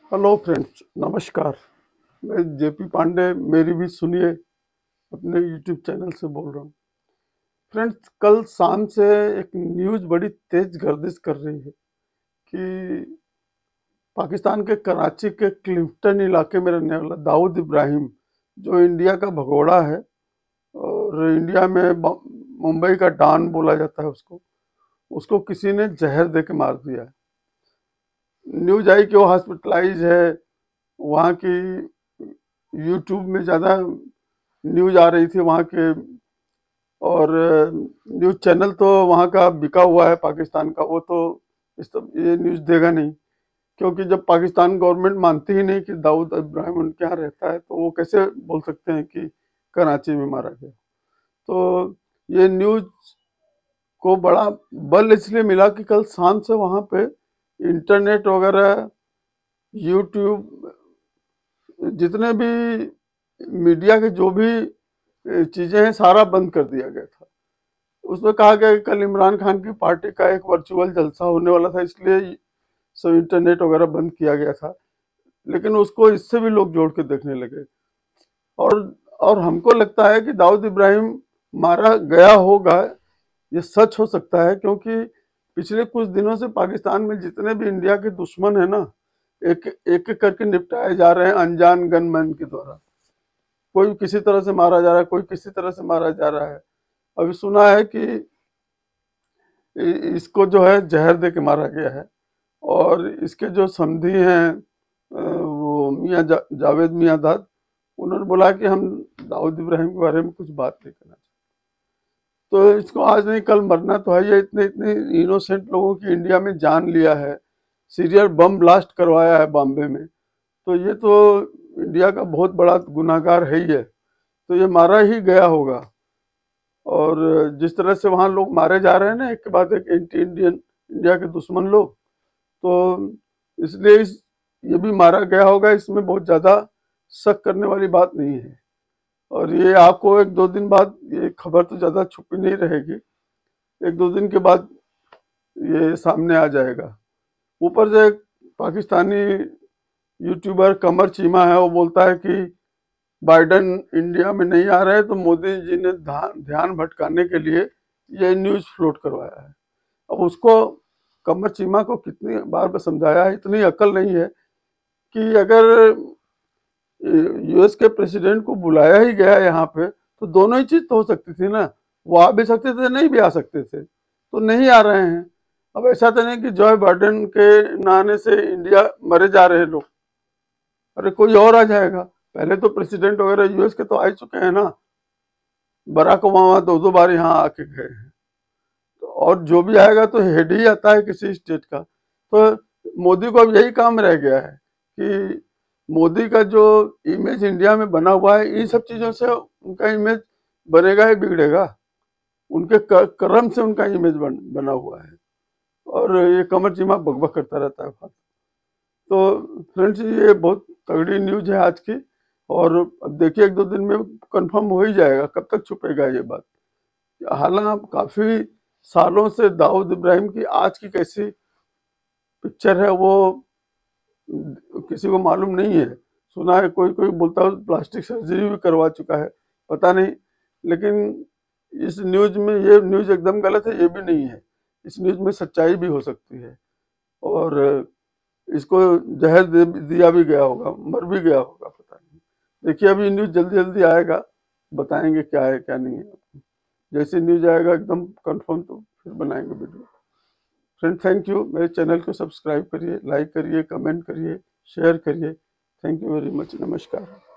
Hello friends, नमस्कार। मैं JP Pandey, मेरी भी सुनिए, अपने यूट्यूब चैनल से बोल रहा हूँ। फ्रेंड्स, कल शाम से एक न्यूज़ बड़ी तेज गर्दिश कर रही है कि पाकिस्तान के कराची के क्लिफ्टन इलाके में रहने वाला दाऊद इब्राहिम, जो इंडिया का भगोड़ा है और इंडिया में मुंबई का डॉन बोला जाता है उसको उसको किसी ने जहर दे के मार दिया है। न्यूज़ आई कि वो हॉस्पिटलाइज है। वहाँ की यूट्यूब में ज़्यादा न्यूज़ आ रही थी वहाँ के, और न्यूज़ चैनल तो वहाँ का बिका हुआ है पाकिस्तान का, वो तो ये न्यूज़ देगा नहीं, क्योंकि जब पाकिस्तान गवर्नमेंट मानती ही नहीं कि दाऊद इब्राहिम उनके यहाँ रहता है, तो वो कैसे बोल सकते हैं कि कराची में मारा गया। तो ये न्यूज़ को बड़ा बल इसलिए मिला कि कल शाम से वहाँ पे इंटरनेट वगैरह, यूट्यूब, जितने भी मीडिया के जो भी चीज़ें हैं, सारा बंद कर दिया गया था। उसमें कहा गया कि कल इमरान खान की पार्टी का एक वर्चुअल जलसा होने वाला था, इसलिए सब इंटरनेट वगैरह बंद किया गया था। लेकिन उसको इससे भी लोग जोड़ के देखने लगे। और और हमको लगता है कि दाऊद इब्राहिम मारा गया होगा, ये सच हो सकता है, क्योंकि पिछले कुछ दिनों से पाकिस्तान में जितने भी इंडिया के दुश्मन है ना, एक एक करके निपटाए जा रहे हैं अनजान गनमैन के द्वारा। कोई किसी तरह से मारा जा रहा है, कोई किसी तरह से मारा जा रहा है। अभी सुना है कि इसको जो है जहर दे के मारा गया है, और इसके जो समधी हैं वो जावेद मियाँ दाद, उन्होंने बोला कि हम दाऊद इब्राहिम के बारे में कुछ बात नहीं करना चाहते। तो इसको आज नहीं कल मरना तो है। ये इतने इतने इनोसेंट लोगों की इंडिया में जान लिया है, सीरियल बम ब्लास्ट करवाया है बॉम्बे में, तो ये तो इंडिया का बहुत बड़ा गुनाहगार है ही है। तो ये मारा ही गया होगा। और जिस तरह से वहाँ लोग मारे जा रहे हैं ना, एक के बाद एक एंटी इंडियन, इंडिया के दुश्मन लोग, तो इसलिए ये भी मारा गया होगा। इसमें बहुत ज़्यादा शक करने वाली बात नहीं है। और ये आपको एक दो दिन बाद, ये खबर तो ज़्यादा छुपी नहीं रहेगी, एक दो दिन के बाद ये सामने आ जाएगा। ऊपर से एक पाकिस्तानी यूट्यूबर कमर चीमा है, वो बोलता है कि बाइडन इंडिया में नहीं आ रहे, तो मोदी जी ने ध्यान भटकाने के लिए ये न्यूज़ फ्लोट करवाया है। अब उसको, कमर चीमा को कितनी बार मैं समझाया है, इतनी अकल नहीं है कि अगर यूएस के प्रेसिडेंट को बुलाया ही गया यहाँ पे, तो दोनों ही चीज़ तो हो सकती थी ना। वो आ भी सकते थे, नहीं भी आ सकते थे, तो नहीं आ रहे हैं। अब ऐसा तो नहीं कि जॉय बाइडेन के न आने से इंडिया मरे जा रहे हैं लोग। अरे कोई और आ जाएगा। पहले तो प्रेसिडेंट वगैरह यूएस के तो आ चुके हैं ना, बराक ओबामा दो दो बार यहाँ आके गए हैं। तो और जो भी आएगा तो हेड ही आता है किसी स्टेट का। तो मोदी को अब यही काम रह गया है कि मोदी का जो इमेज इंडिया में बना हुआ है, इन सब चीज़ों से उनका इमेज बनेगा ही बिगड़ेगा। उनके कर्म से उनका इमेज बना हुआ है। और ये कमर चीमा बकबक करता रहता है। तो फ्रेंड्स, ये बहुत तगड़ी न्यूज़ है आज की। और अब देखिए, एक दो दिन में कंफर्म हो ही जाएगा। कब तक छुपेगा ये बात। हालांकि काफ़ी सालों से दाऊद इब्राहिम की आज की कैसी पिक्चर है, वो किसी को मालूम नहीं है। सुना है कोई कोई बोलता है प्लास्टिक सर्जरी भी करवा चुका है, पता नहीं। लेकिन इस न्यूज़ में, ये न्यूज़ एकदम गलत है, ये भी नहीं है। इस न्यूज़ में सच्चाई भी हो सकती है। और इसको जहर दिया भी गया होगा, मर भी गया होगा, पता नहीं। देखिए, अभी न्यूज़ जल्दी जल्दी आएगा, बताएंगे क्या है क्या नहीं है। जैसे न्यूज़ आएगा एकदम कंफर्म, तो फिर बनाएंगे वीडियो। Friend, thank you. मेरे चैनल को सब्सक्राइब करिए, लाइक करिए, कमेंट करिए, शेयर करिए। Thank you very much. नमस्कार।